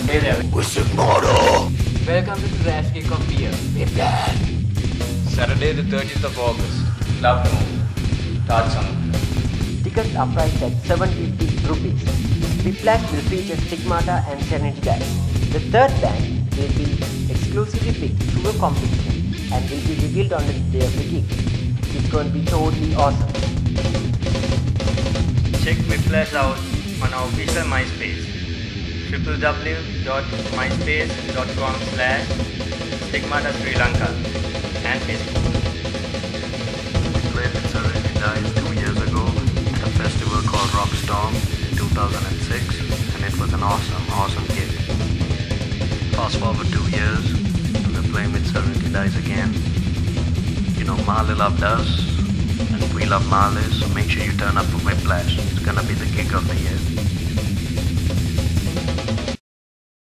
Hey there. With Sigmata. Welcome to the Rash Kick of Beer. Saturday the 30th of August. Love to move. Taj Samudra. Tickets are priced at 750 rupees. Whiplash will feature Stigmata and Serenity Dice. The third band will be exclusively picked through a competition and will be revealed on the day of the gig. It's going to be totally awesome. Check Whiplash out on our official MySpace www.myspace.com/Stigmata Sri Lanka and Facebook. We played with Serenity Dice 2 years ago at a festival called Rockstorm in 2006, and it was an awesome gig. Fast forward 2 years, and we're playing with Serenity Dice again. You know, Marley loved us, and we love Marley, so make sure you turn up for Whiplash. It's gonna be the gig of the year.